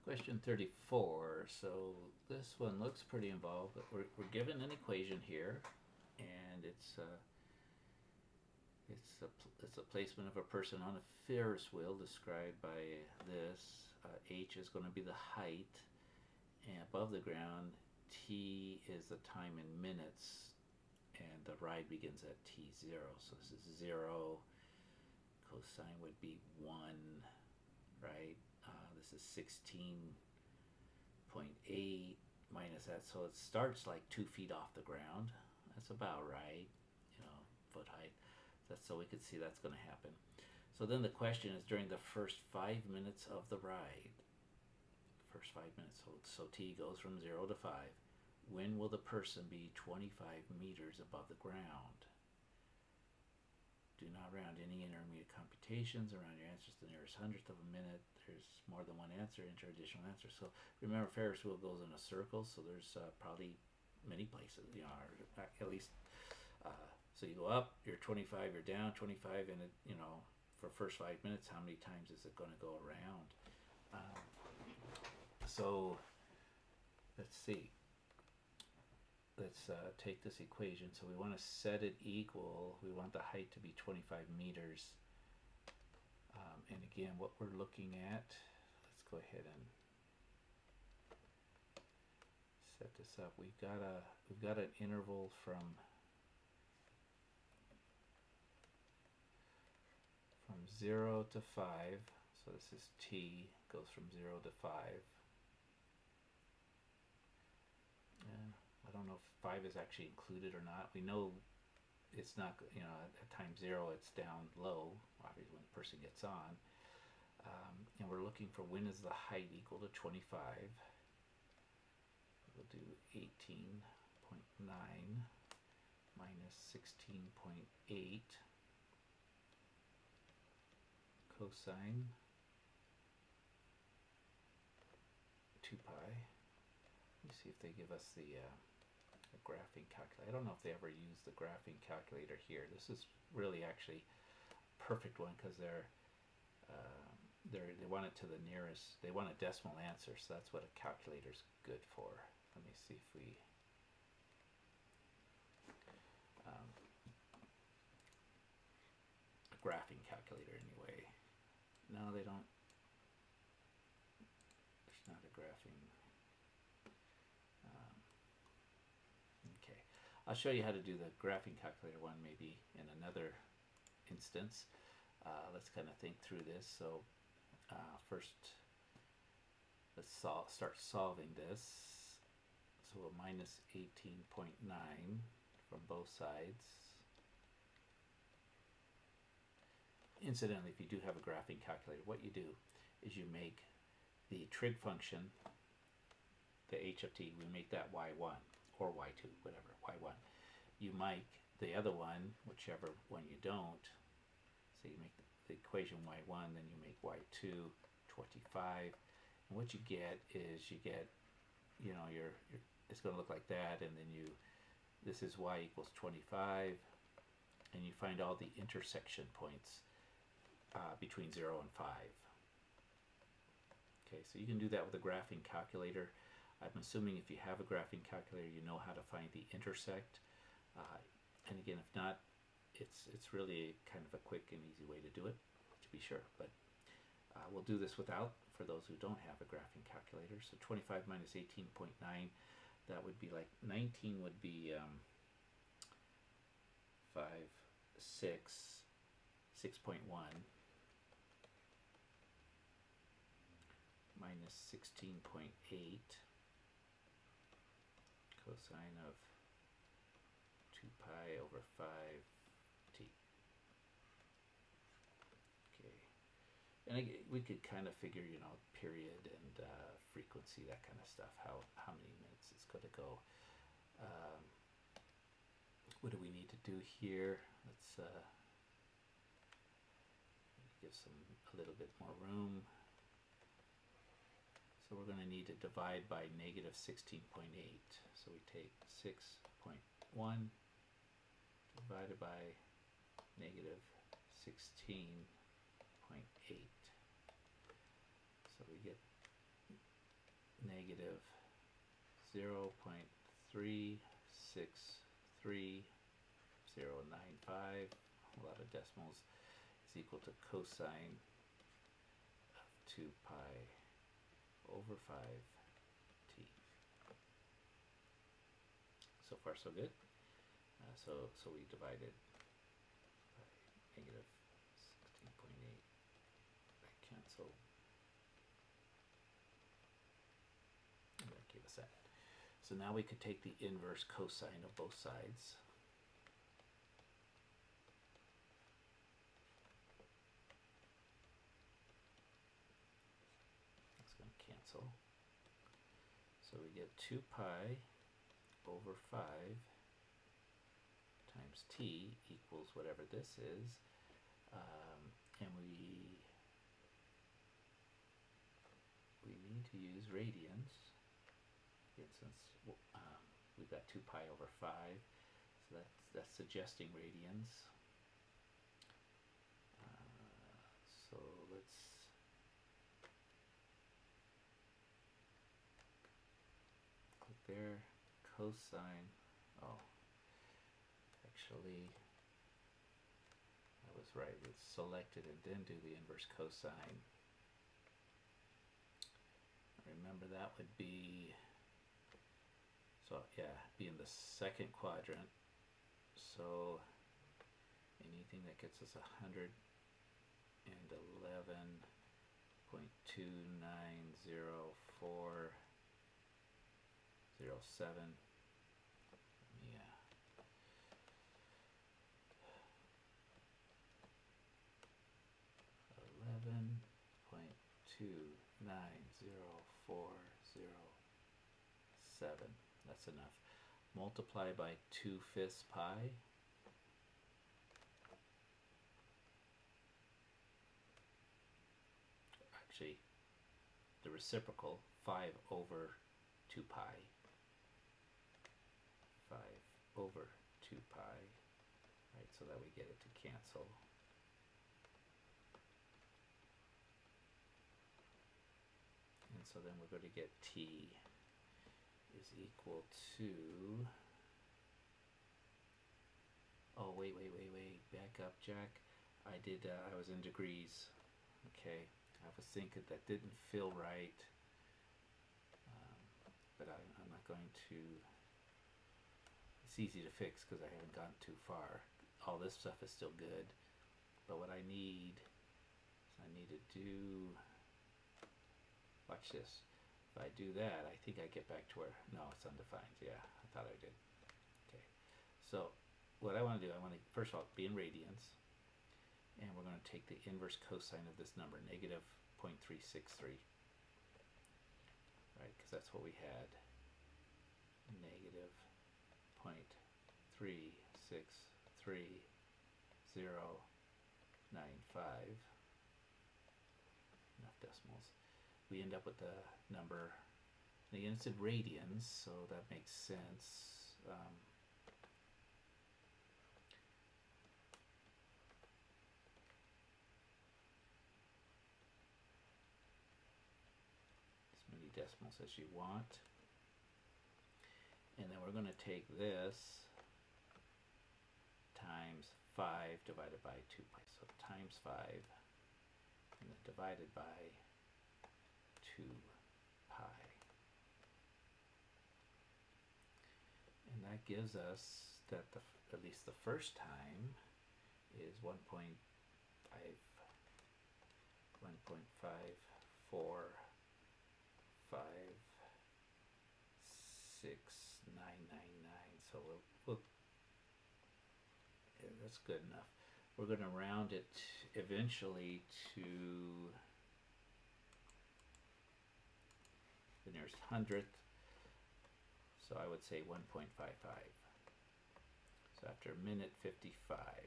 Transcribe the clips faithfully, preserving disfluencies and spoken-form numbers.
Question thirty-four. So this one looks pretty involved, but we're, we're given an equation here, and it's uh, it's a it's a placement of a person on a Ferris wheel described by this. Uh, h is going to be the height, and above the ground, t is the time in minutes, and the ride begins at t zero. So this is zero. Cosine would be one, right? Uh, this is sixteen point eight minus that, so it starts like two feet off the ground. That's about right, you know, foot height. That's so we could see that's going to happen. So then the question is, during the first five minutes of the ride, first five minutes, so, so t goes from zero to five, when will the person be twenty-five meters above the ground? Do not round any intermediate computations around your answers to the nearest hundredth of a minute. There's more than one answer, enter additional answers. So remember, Ferris wheel goes in a circle, so there's uh, probably many places, you know, or at least, uh, so you go up, you're twenty-five, you're down twenty-five, and it, you know, for first five minutes, how many times is it going to go around? Um, so let's see. Let's uh, take this equation. So we want to set it equal. We want the height to be twenty-five meters. Um, and again, what we're looking at, let's go ahead and set this up. We've got a we've got an interval from from zero to five. So this is t, goes from zero to five. Yeah. I don't know if five is actually included or not. We know it's not, you know, at time zero it's down low, obviously when the person gets on. Um, and we're looking for when is the height equal to twenty-five. We'll do eighteen point nine minus sixteen point eight cosine two pi. Let me see if they give us the uh, a graphing calculator. I don't know if they ever use the graphing calculator here. This is really actually a perfect one because they're, uh, they're they want it to the nearest, they want a decimal answer, so that's what a calculator's good for. Let me see if we um, a graphing calculator anyway. No, they don't. There's not a graphing. Um, okay, I'll show you how to do the graphing calculator one maybe in another instance. Uh, let's kind of think through this. So uh, first, let's sol start solving this. So a minus eighteen point nine from both sides. Incidentally, if you do have a graphing calculator, what you do is you make the trig function, the h of t, we make that y one or y two, whatever, y one. You make the other one, whichever one you don't, so you make the, the equation y one, then you make y two, twenty-five, and what you get is you get, you know, your, your it's going to look like that, and then you, this is y equals twenty-five, and you find all the intersection points uh, between zero and five. Okay, so you can do that with a graphing calculator. I'm assuming if you have a graphing calculator, you know how to find the intersect. Uh, and again, if not, it's it's really kind of a quick and easy way to do it, to be sure. But uh, we'll do this without, for those who don't have a graphing calculator. So twenty-five minus eighteen point nine, that would be like, nineteen would be um, five, six, six point one. Minus sixteen point eight cosine of two pi over five t. Okay, and again, we could kind of figure, you know, period and uh, frequency, that kind of stuff, how, how many minutes it's going to go. Um, what do we need to do here? Let's uh, give some a little bit more room. So we're going to need to divide by negative sixteen point eight. So we take six point one divided by negative sixteen point eight. So we get negative zero point three six three zero nine five, a lot of decimals, is equal to cosine of two pi over five t. So far so good. Uh, so so we divided by negative sixteen point eight. That canceled. And that gave us that. So now we could take the inverse cosine of both sides. It's going to cancel. So we get two pi over five times t equals whatever this is, um, and we we need to use radians. And since um, we've got two pi over five, so that's that's suggesting radians. Uh, so let's click there. Cosine. Oh. Actually, I was right. Let's select it and then do the inverse cosine. Remember that would be, so yeah, be in the second quadrant. So anything that gets us one hundred eleven point two nine zero four zero seven. eleven point two nine zero four zero seven. That's enough. Multiply by two fifths pi. Actually, the reciprocal, five over two pi. five over two pi. Right, so that we get it to cancel. And so then we're going to get t is equal to, oh wait, wait, wait, wait, back up, Jack. I did, uh, I was in degrees. Okay, I was thinking that didn't feel right, um, but I, I'm not going to, it's easy to fix because I haven't gotten too far. All this stuff is still good, but what I need is I need to do, watch this. If I do that, I think I get back to where, no, it's undefined. Yeah, I thought I did. Okay, so what I want to do, I want to, first of all, be in radians, and we're going to take the inverse cosine of this number, negative zero point three six three, right, because that's what we had, negative zero point three six three zero nine five, enough decimals. We end up with the number, again it's in radians, so that makes sense. Um, as many decimals as you want. And then we're going to take this times five divided by two pi. So times five and then divided by two pi. And that gives us that the, at least the first time is one point five, one point five four five six nine nine nine. So we'll, we'll yeah, that's good enough. We're going to round it eventually to the nearest hundredth, so I would say one point five five. So after a minute fifty-five,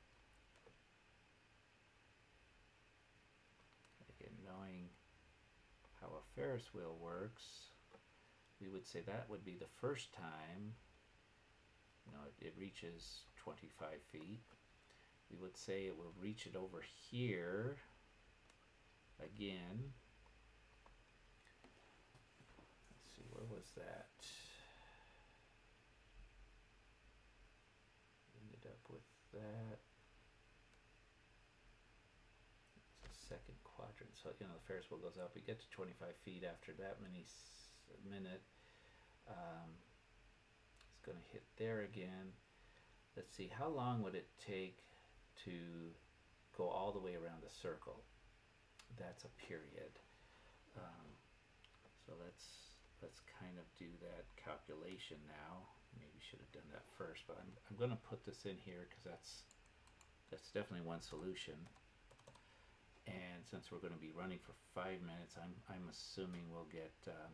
again, knowing how a Ferris wheel works, we would say that would be the first time, you know, it, it reaches twenty-five feet. We would say it will reach it over here again. that? Ended up with that. It's the second quadrant. So, you know, the Ferris wheel goes up. We get to twenty-five feet after that many minute. Um, it's going to hit there again. Let's see, how long would it take to go all the way around the circle? That's a period. Um, so let's let's kind of do that calculation now. Maybe should have done that first, but I'm I'm going to put this in here because that's that's definitely one solution. And since we're going to be running for five minutes, I'm I'm assuming we'll get. Um,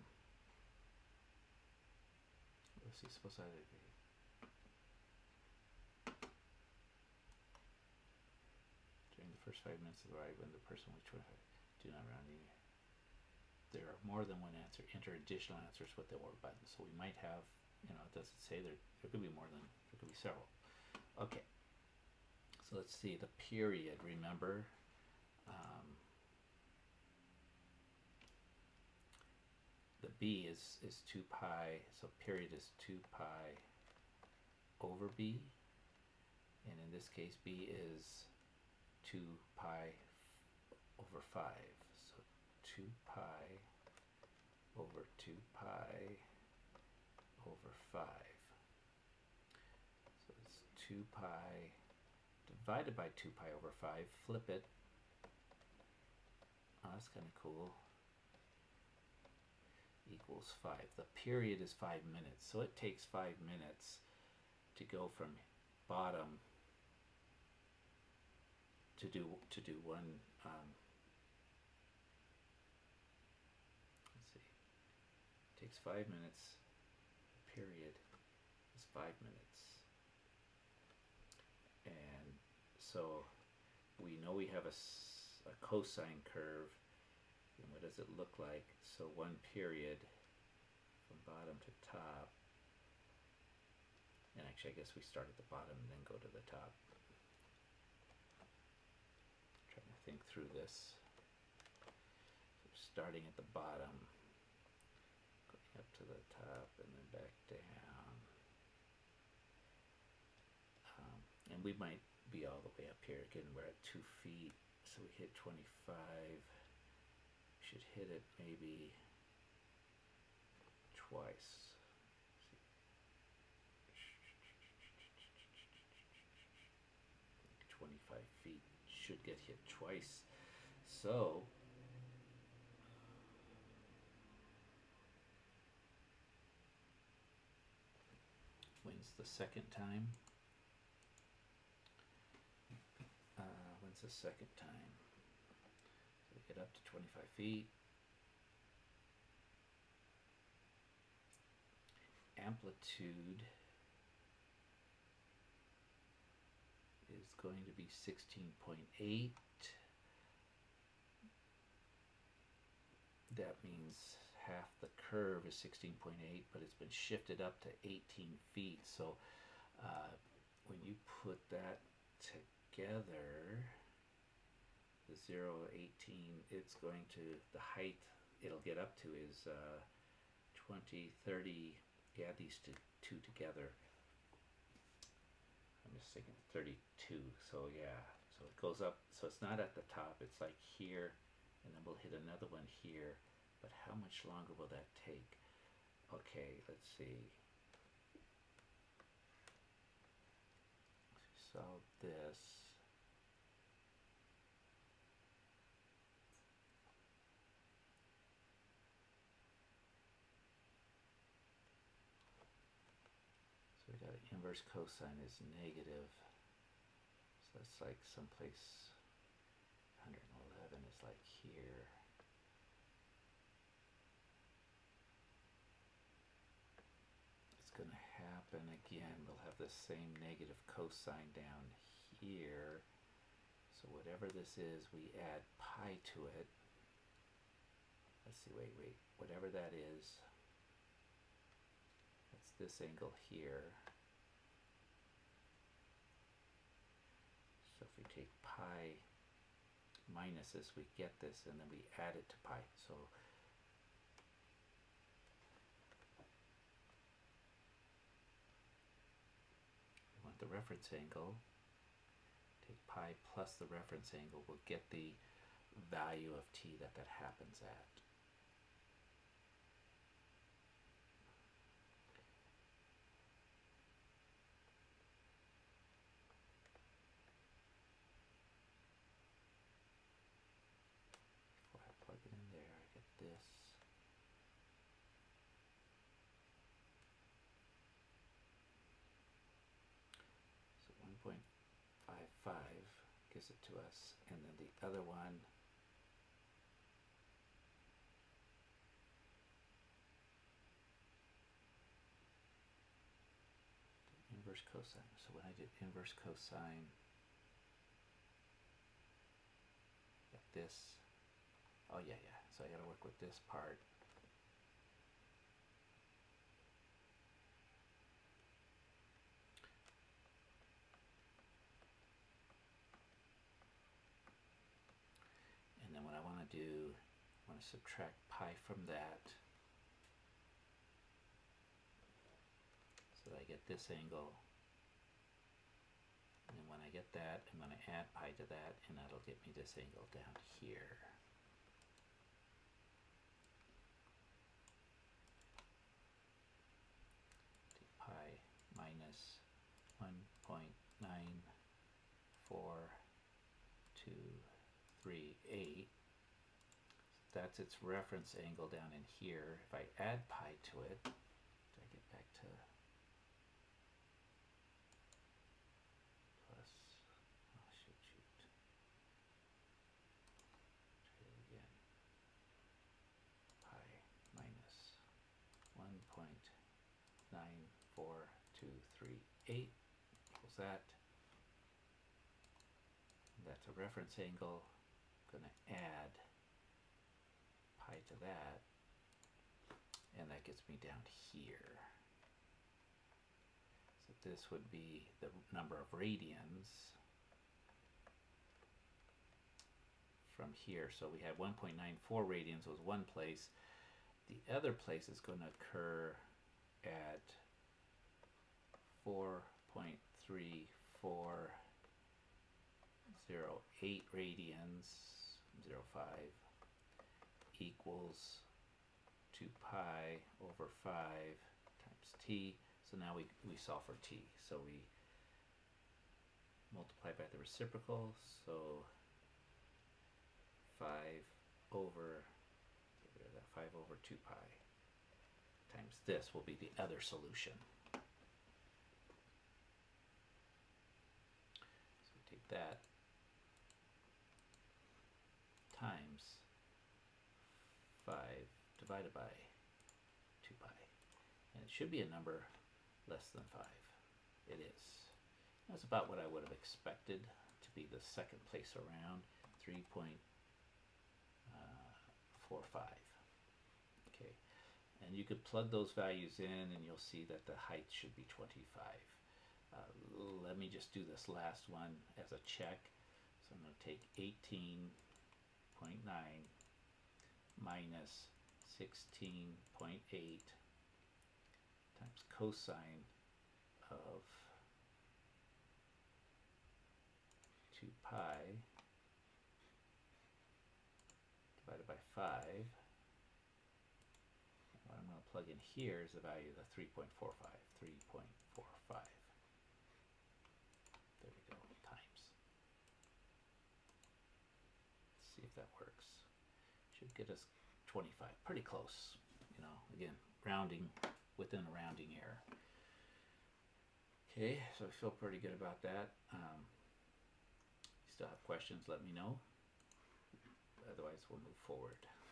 let's see. Suppose I. During the first five minutes of the ride, when the person was twenty-five, do not round any. There are more than one answer. Enter additional answers with the or button. So we might have, you know, it doesn't say there. There could be more than. There could be several. Okay. So let's see the period. Remember. Um, the b is is two pi. So period is two pi over b, and in this case, b is two pi over five. So two pi over two pi over five. So it's two pi divided by two pi over five. Flip it. Oh, that's kind of cool. Equals five. The period is five minutes. So it takes five minutes to go from bottom to do to do one. Um, let's see. It takes five minutes. The period is five minutes, and so we know we have a, a cosine curve. And what does it look like? So one period from bottom to top. And actually, I guess we start at the bottom and then go to the top. Trying to think through this. So starting at the bottom, going up to the top, and then back down. Um, and we might be all the way up here. Again, we're at two feet, so we hit twenty-five. Should hit it maybe twice. twenty-five feet should get hit twice. So when's the second time? Uh, when's the second time? Get up to twenty-five feet. Amplitude is going to be sixteen point eight. That means half the curve is sixteen point eight, but it's been shifted up to eighteen feet. So uh, when you put that together, the zero, eighteen, it's going to, the height it'll get up to is uh, twenty, thirty, you add these two, two together. I'm just thinking thirty-two, so yeah, so it goes up, so it's not at the top, it's like here, and then we'll hit another one here, but how much longer will that take? Okay, let's see. Solve this. So we got an inverse cosine is negative. So that's like someplace one hundred eleven is like here. It's going to happen again. We'll have the same negative cosine down here. So whatever this is, we add pi to it. Let's see, wait, wait. Whatever that is, that's this angle here. So if we take pi minus this, we get this, and then we add it to pi. So the reference angle, take pi plus the reference angle, we'll get the value of t that that happens at. Before I plug it in there, I get this. So one point five five gives it to us, and then the other one inverse cosine. So when I did inverse cosine, got this. Oh yeah, yeah. So I got to work with this part. And then what I want to do, I want to subtract pi from that, so that I get this angle. And then when I get that, I'm going to add pi to that, and that'll get me this angle down here. Take pi minus one point nine four two three eight. That's its reference angle down in here. If I add pi to it, do I get back to plus, oh shoot, shoot. Try it again. Pi minus one point nine four two three eight equals that. That's a reference angle. I'm going to add pi to that, and that gets me down here. So this would be the number of radians from here. So we had one point nine four radians was one place. The other place is going to occur at four point three four zero eight radians, zero point five, equals two pi over five times t. So now we, we solve for t. So we multiply by the reciprocal. So five over, get rid of that, five over two pi times this will be the other solution. So we take that times five divided by two pi, and it should be a number less than five. It is. That's about what I would have expected to be the second place around, three point four five. Okay, and you could plug those values in and you'll see that the height should be twenty-five. Uh, let me just do this last one as a check. So I'm going to take eighteen point nine minus sixteen point eight times cosine of two pi divided by five. And what I'm going to plug in here is the value of the three point four five. three point four five. There we go, times. Let's see if that works. Should get us twenty-five, pretty close. You know, again, rounding within a rounding error. Okay, so I feel pretty good about that. Um, if you still have questions, let me know. Otherwise, we'll move forward.